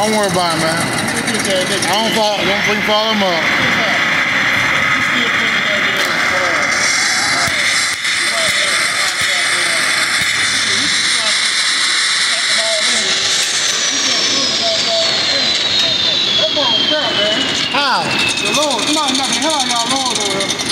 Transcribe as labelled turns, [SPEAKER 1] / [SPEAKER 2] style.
[SPEAKER 1] Don't worry about it, man. I don't freaking follow him up. How?
[SPEAKER 2] The Lord, somebody knocking the hell out of y'all Lord over here.